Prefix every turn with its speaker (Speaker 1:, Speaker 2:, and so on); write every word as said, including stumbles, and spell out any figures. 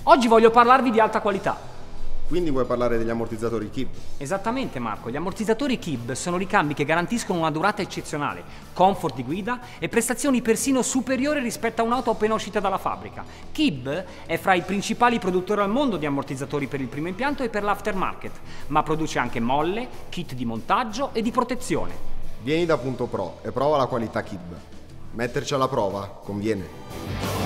Speaker 1: Oggi voglio parlarvi di alta qualità.
Speaker 2: Quindi vuoi parlare degli ammortizzatori K I B?
Speaker 1: Esattamente Marco, gli ammortizzatori K I B sono ricambi che garantiscono una durata eccezionale, comfort di guida e prestazioni persino superiori rispetto a un'auto appena uscita dalla fabbrica. K I B è fra i principali produttori al mondo di ammortizzatori per il primo impianto e per l'aftermarket, ma produce anche molle, kit di montaggio e di protezione.
Speaker 2: Vieni da Punto Pro e prova la qualità K I B. Metterci alla prova conviene.